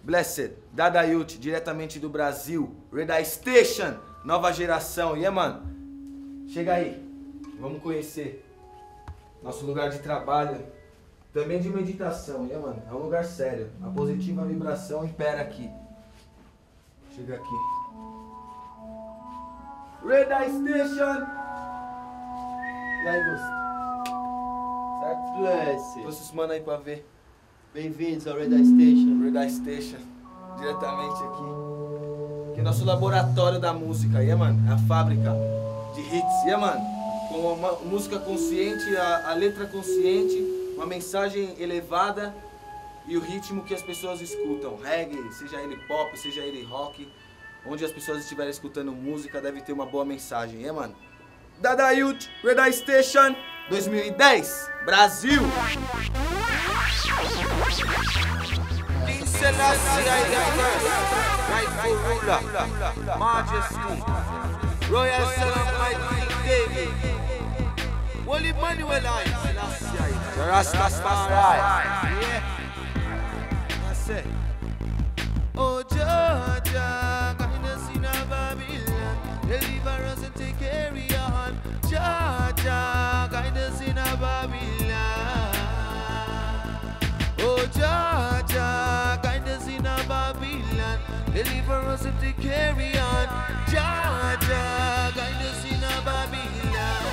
Blessed, Dada Youth, diretamente do Brasil. Red Eye Station, nova geração. E mano, chega aí, vamos conhecer nosso lugar de trabalho, também de meditação. Mano, é um lugar sério. A positiva vibração impera aqui. Chega aqui. Red Eye Station. E aí, Gustavo? Certo? Blessed. Trouxe os mano aí pra ver. Bem-vindos ao Red Eye Station. Red Eye Station, diretamente aqui. Aqui é nosso laboratório da música, mano? É a fábrica de hits, mano? Com uma música consciente, a letra consciente, uma mensagem elevada e o ritmo que as pessoas escutam. Reggae, seja ele pop, seja ele rock, onde as pessoas estiverem escutando música, deve ter uma boa mensagem, mano? Dada Youth, Red Eye Station, 2010, Brasil! King Selassie, rightful ruler, majesty, royal son of my King David, Holy Emmanuel I, Selassie, the Rastafari, yeah, that's it. Oh Georgia, guide us in our Babylon, deliver us and take carry on. Georgia, guide us in our Babylon. Oh Georgia, guide us in our Babylon, deliver us and take carry on. Georgia, guide us in our Babylon.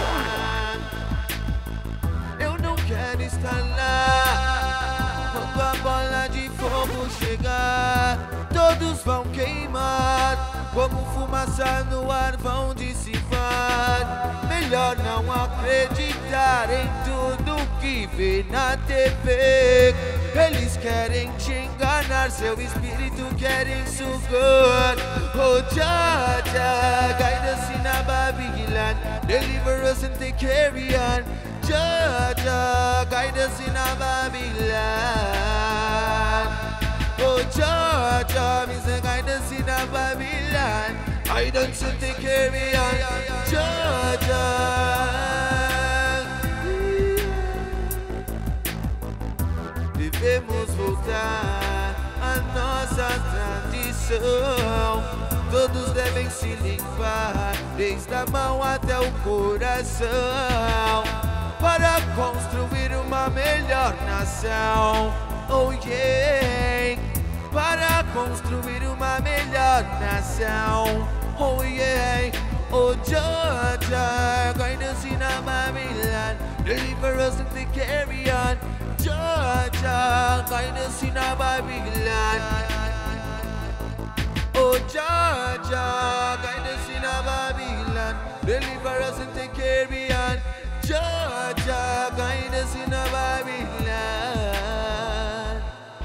Eu não quero estar lá, quando a bola de fogo chegar, todos vão queimar, como fumaça no ar vão dissipar. Melhor não acreditar em tudo que vê na TV. Eles querem te enganar, seu espírito querem sugar. Oh Jah Jah, guide us in a Babylon, deliver us and take carry on. Jah Jah, guide us in a Babylon. Oh Jah Jah, means guide us in a Babylon. I don't see the carry on. Jah Jah, devemos voltar à nossa tradição. Todos devem se limpar, desde a mão até o coração, para construir uma melhor nação. Oh yeah, para construir uma melhor nação. Oh yeah, oh Jah Jah, guide us in a Babylon, deliver us and take carry on. Jah Jah, guide us in a Babylon. Oh Jah Jah, guide us in a Babylon, deliver us and take carry on. Jah Jah, guide us in a Babylon.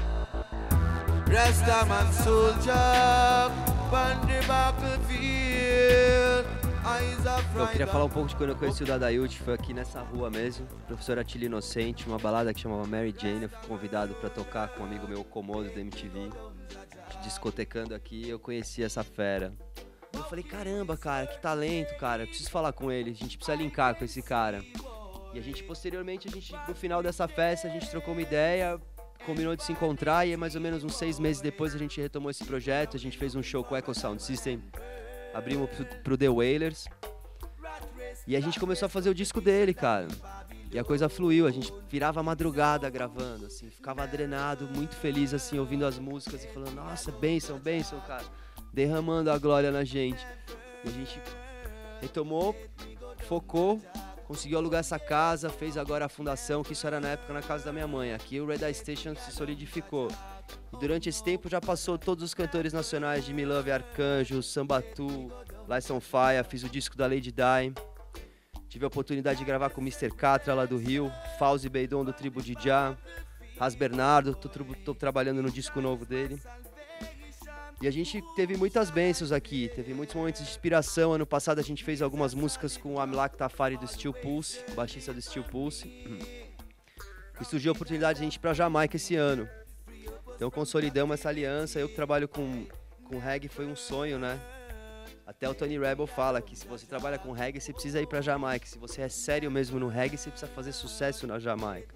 Rastaman soldier, on the battlefield. Eu queria falar um pouco de quando eu conheci o Dada Youth, foi aqui nessa rua mesmo, professor Atílio Inocente, uma balada que chamava Mary Jane. Eu fui convidado para tocar com um amigo meu, Comodo, da MTV, discotecando aqui, eu conheci essa fera. Eu falei, caramba, cara, que talento, cara, eu preciso falar com ele, a gente precisa linkar com esse cara. E a gente, posteriormente, no final dessa festa, a gente trocou uma ideia, combinou de se encontrar, e mais ou menos uns 6 meses depois a gente retomou esse projeto. A gente fez um show com o Echo Sound System, abrimos pro The Wailers, e a gente começou a fazer o disco dele, cara. E a coisa fluiu, a gente virava a madrugada gravando, assim, ficava adrenado, muito feliz, assim, ouvindo as músicas e falando, nossa, bênção, bênção, cara, derramando a glória na gente. E a gente retomou, focou, conseguiu alugar essa casa, fez agora a fundação, que isso era na época na casa da minha mãe. Aqui o Red Eye Station se solidificou. E durante esse tempo já passou todos os cantores nacionais de Me Love, Arcanjo, Sambatu, Lice on Fire, fiz o disco da Lady Di. Tive a oportunidade de gravar com o Mr. Catra lá do Rio, Fauzi Beidon do Tribo de Jah, Ras Bernardo, tô trabalhando no disco novo dele. E a gente teve muitas bênçãos aqui, teve muitos momentos de inspiração. Ano passado a gente fez algumas músicas com o Amlak Tafari do Steel Pulse, baixista do Steel Pulse. E surgiu a oportunidade de a gente ir pra Jamaica esse ano. Então consolidamos essa aliança. Eu que trabalho com reggae, foi um sonho, né? Até o Tony Rebel fala que se você trabalha com reggae, você precisa ir pra Jamaica. Se você é sério mesmo no reggae, você precisa fazer sucesso na Jamaica.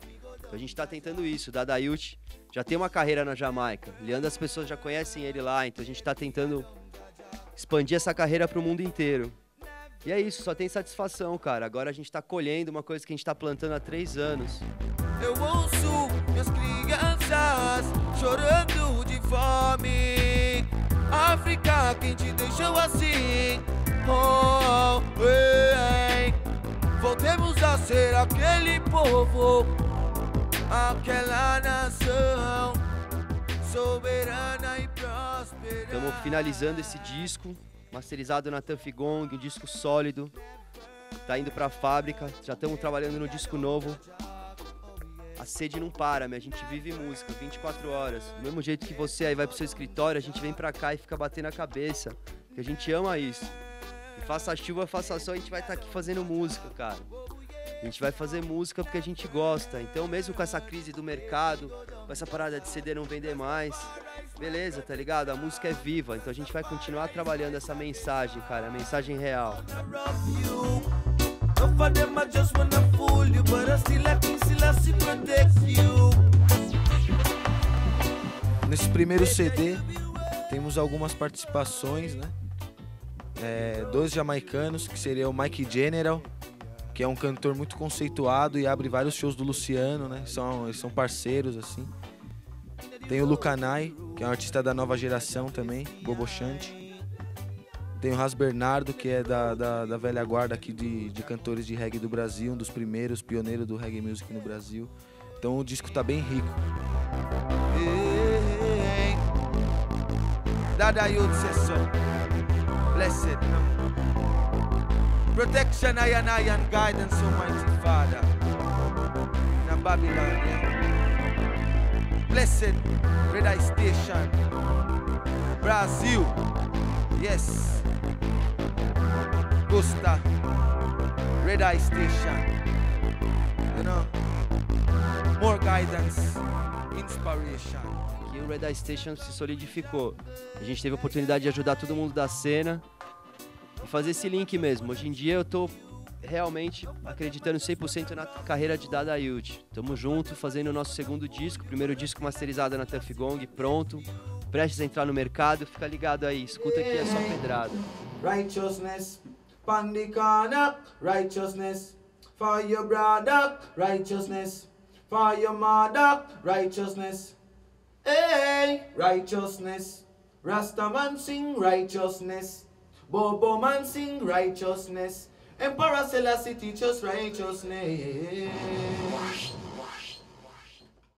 Então a gente tá tentando isso. O Dada Youth já tem uma carreira na Jamaica. Leandro, as pessoas já conhecem ele lá, então a gente tá tentando expandir essa carreira pro mundo inteiro. E é isso, só tem satisfação, cara. Agora a gente tá colhendo uma coisa que a gente tá plantando há 3 anos. Eu ouço minhas crianças chorando de fome. África, quem te deixou assim? Oh, ei. Voltemos a ser aquele povo, aquela nação soberana e próspera. Estamos finalizando esse disco, masterizado na Tuff Gong, um disco sólido. Tá indo pra fábrica, já estamos trabalhando no disco novo. A sede não para, a gente vive música 24 horas. Do mesmo jeito que você aí vai pro seu escritório, a gente vem pra cá e fica batendo a cabeça. Porque a gente ama isso. E faça chuva, faça sol, a gente vai estar aqui fazendo música, cara. A gente vai fazer música porque a gente gosta. Então mesmo com essa crise do mercado, com essa parada de CD não vender mais, beleza, tá ligado? A música é viva, então a gente vai continuar trabalhando essa mensagem, cara, a mensagem real. Nesse primeiro CD temos algumas participações, né? 2 jamaicanos, que seria o Mike General, que é um cantor muito conceituado e abre vários shows do Luciano, né? Eles são parceiros, assim. Tem o Lucanai, que é um artista da nova geração também, Bobochante. Tem o Ras Bernardo, que é da velha guarda aqui de cantores de reggae do Brasil, um dos primeiros, pioneiro do reggae music no Brasil. Então o disco tá bem rico. Dada Youth says so. Blessed. Protection, I and guidance, Almighty Father. In Babylon, yeah. Blessed, Red Eye Station. Brazil, yes. Gusta, Red Eye Station. You know, more guidance, inspiration. E o Red Eye Station se solidificou. A gente teve a oportunidade de ajudar todo mundo da cena e fazer esse link mesmo. Hoje em dia eu tô realmente acreditando 100% na carreira de Dada Youth. Tamo junto, fazendo o nosso segundo disco, primeiro disco masterizado na Tuff Gong, pronto, prestes a entrar no mercado. Fica ligado aí, escuta que é só pedrada. Righteousness, pan the corner, righteousness, for your brother, righteousness, for your mother, righteousness, hey, righteousness, Rastaman sing righteousness, Bobo man sing righteousness, Emperor Selassie teach us righteousness.